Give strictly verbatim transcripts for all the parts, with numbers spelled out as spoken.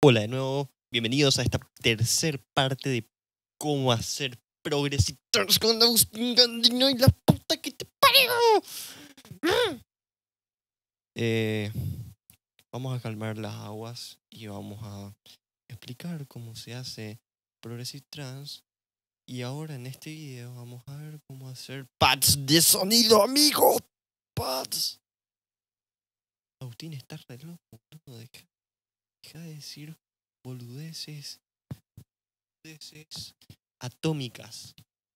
Hola de nuevo, bienvenidos a esta tercer parte de cómo hacer Progressive Trance con Agustín Gandino y la puta que te parió. Eh, vamos a calmar las aguas y vamos a explicar cómo se hace Progressive Trance. Y ahora en este video vamos a ver cómo hacer pads de sonido, amigo. Pads. Agustín, estás re loco, boludo. Deja, deja de decir boludeces. Boludeces atómicas.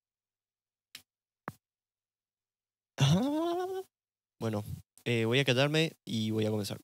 Ah, bueno, eh, voy a callarme y voy a comenzar.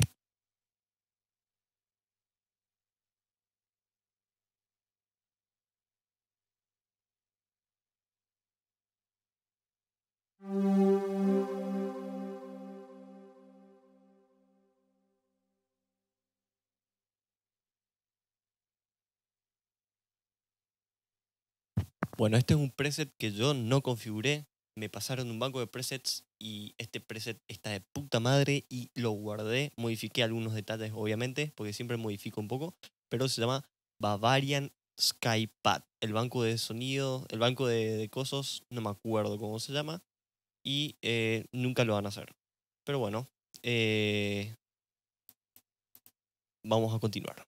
Bueno, este es un preset que yo no configuré. Me pasaron un banco de presets y este preset está de puta madre y lo guardé. Modifiqué algunos detalles, obviamente, porque siempre modifico un poco. Pero se llama Bavarian Skypad. El banco de sonido, el banco de, de cosos, no me acuerdo cómo se llama. Y eh, nunca lo van a hacer. Pero bueno, eh, vamos a continuar.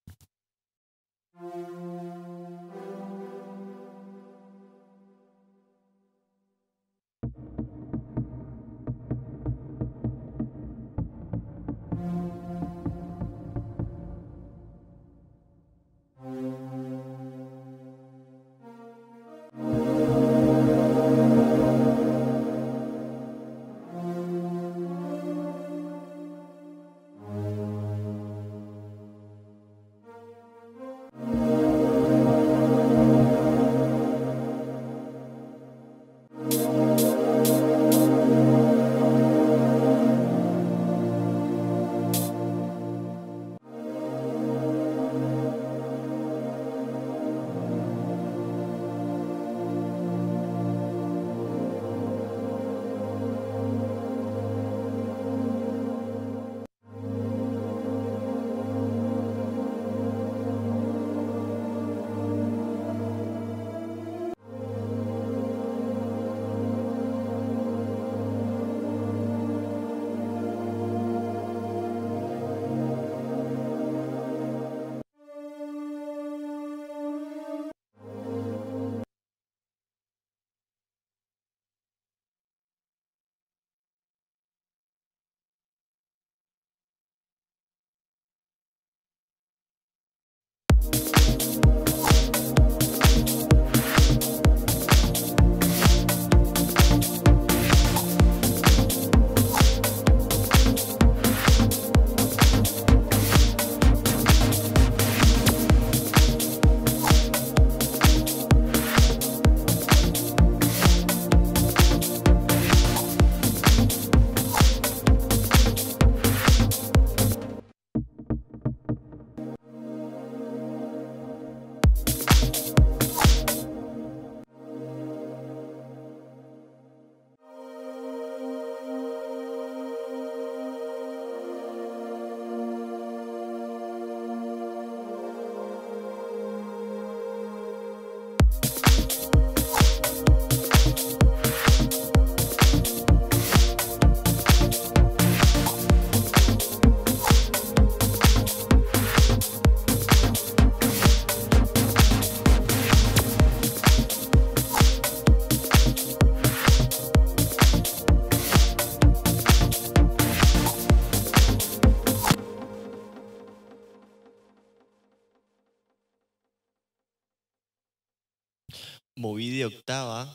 Moví de octava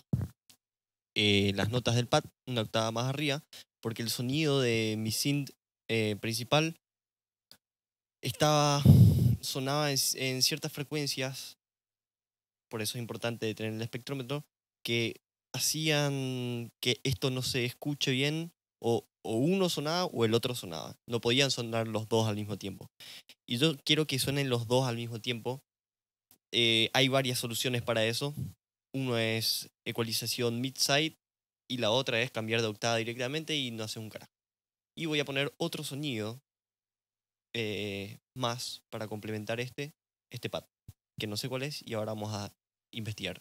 eh, las notas del pad, una octava más arriba, porque el sonido de mi synth eh, principal estaba, sonaba en, en ciertas frecuencias, por eso es importante tener el espectrómetro, que hacían que esto no se escuche bien, o, o uno sonaba o el otro sonaba. No podían sonar los dos al mismo tiempo. Y yo quiero que suenen los dos al mismo tiempo. Eh, hay varias soluciones para eso. Uno es ecualización mid-side y la otra es cambiar de octava directamente y no hace un carajo. Y voy a poner otro sonido eh, más para complementar este, este pad, que no sé cuál es y ahora vamos a investigar.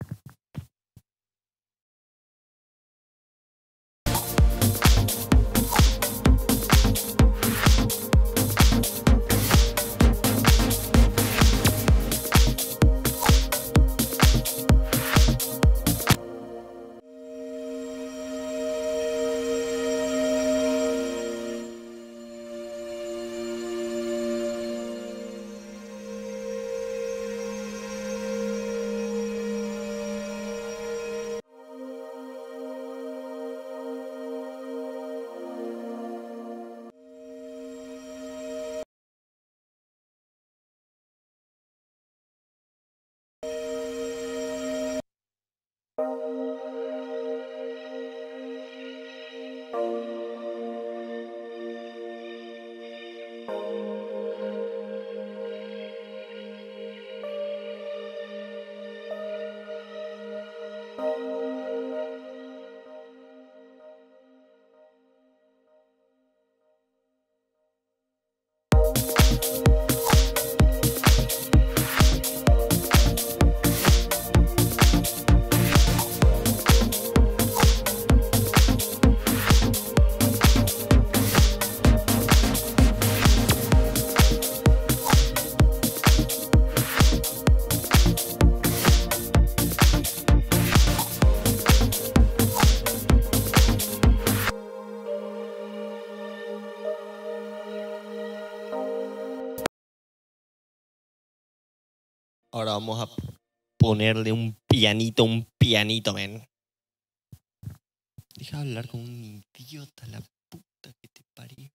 Ahora vamos a ponerle un pianito, un pianito, men. Deja de hablar con un idiota, la puta que te parió.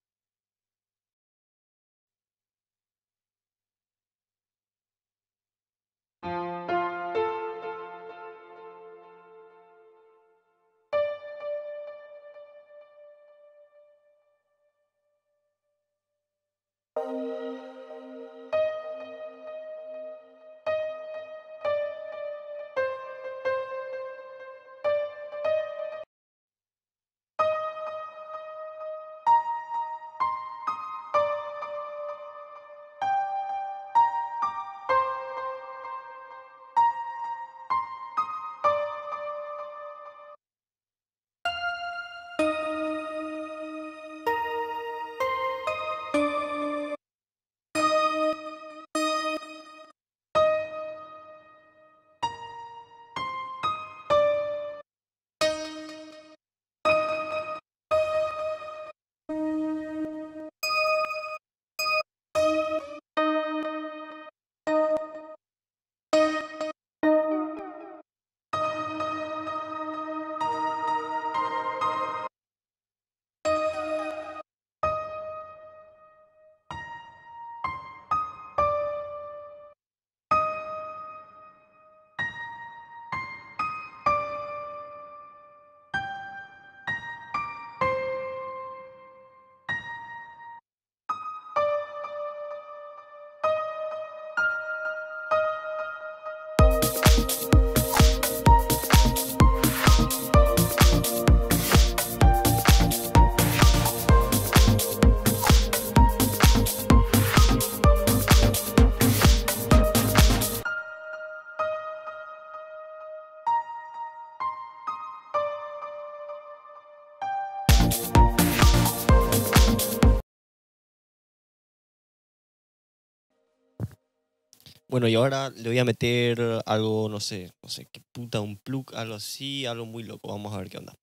Bueno, y ahora le voy a meter algo, no sé, no sé, qué puta, un plug, algo así, algo muy loco. Vamos a ver qué onda.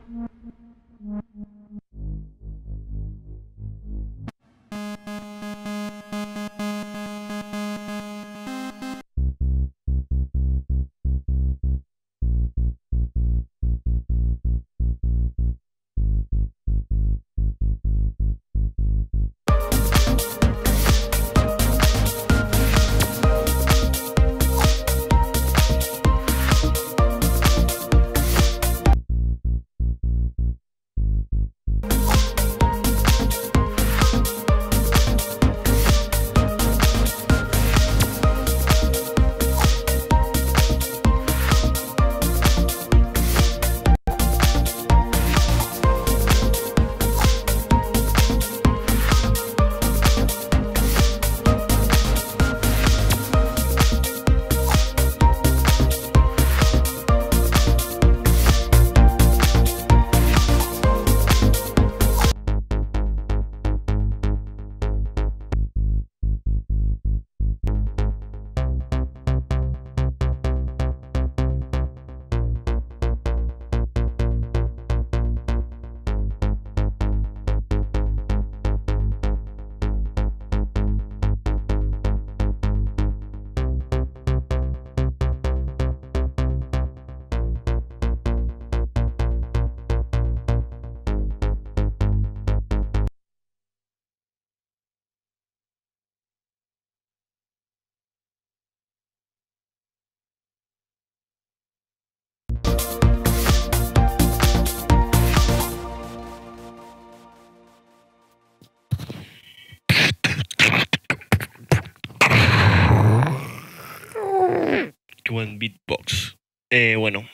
Qué buen beatbox. Eh, bueno,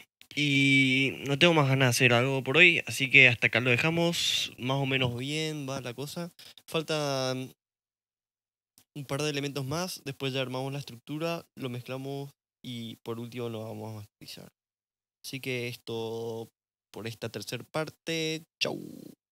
y no tengo más ganas de hacer algo por hoy, así que hasta acá lo dejamos. Más o menos bien va la cosa. Faltan un par de elementos más. Después ya armamos la estructura, lo mezclamos y por último lo vamos a masterizar. Así que esto por esta tercera parte. Chau.